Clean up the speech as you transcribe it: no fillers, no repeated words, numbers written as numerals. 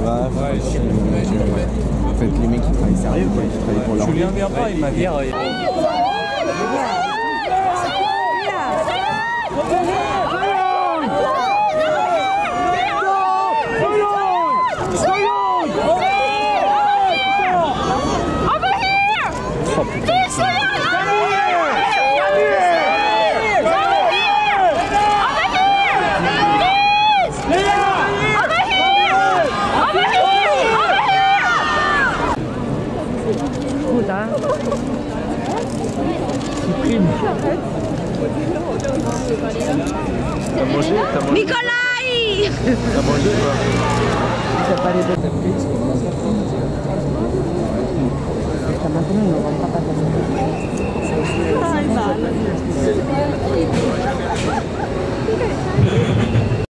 photographe. Ouais, en fait, les mecs qui travaillent sérieux, quoi, qui travaillent pour leur vie. Julien vient pas, il m'a dit. T'as mangé? Nikolai! T'as mangé quoi? T'as pas les bonnes frites? Maintenant, on ne rentre pas ta